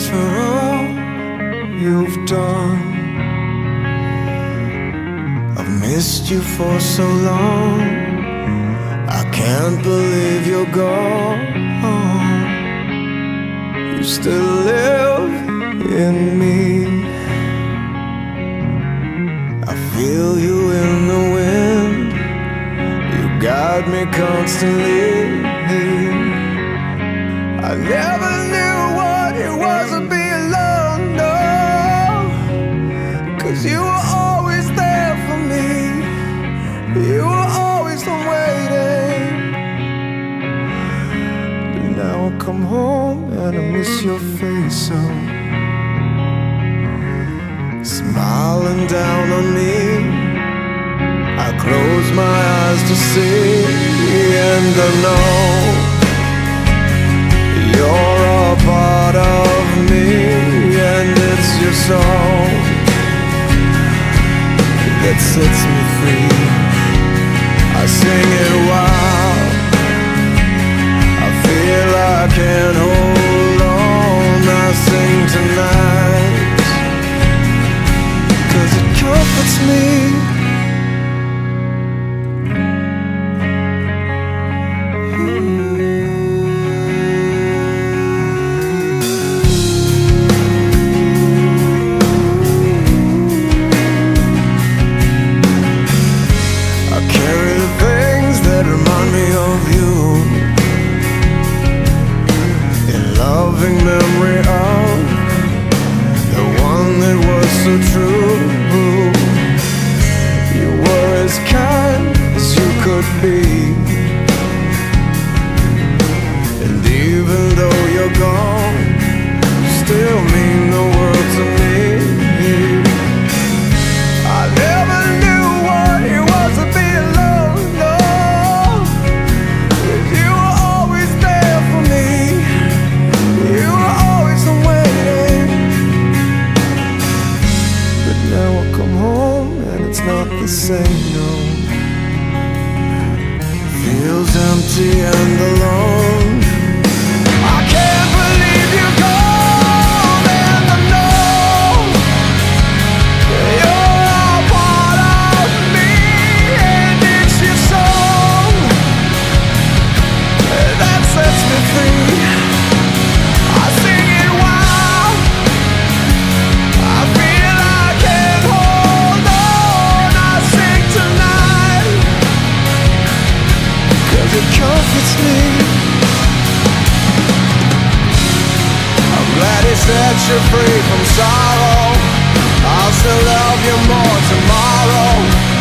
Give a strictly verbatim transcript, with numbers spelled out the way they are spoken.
thanks for all you've done. I've missed you for so long. I can't believe you're gone. You still live in me. I feel you in the wind. You guide me constantly. I never knew what it was to be alone, no, 'cause you were always there for me. You were always waiting. But now I come home and I miss your face so. Smiling down on me, I close my eyes to see, and I know you're a part of me, and it's your song that sets me free. I sing it wild, I feel I can't hold on. I sing tonight 'cause it comforts me. Memory of the one that was so true. You were as kind as you could be, and even though you're gone, you still mean the world to me. I never knew what it was to be alone, no, 'cause you were always there for me. You were always waiting. But now I come home and it's not the same, no. Feels empty and alone. I can't believe you're gone, and I know you're a part of me, and it's your song that sets me free. I sing it wild, I feel I can't hold on. I sing tonight 'cause it comforts me. I'm glad it set you free from sorrow. I'll still love you more tomorrow.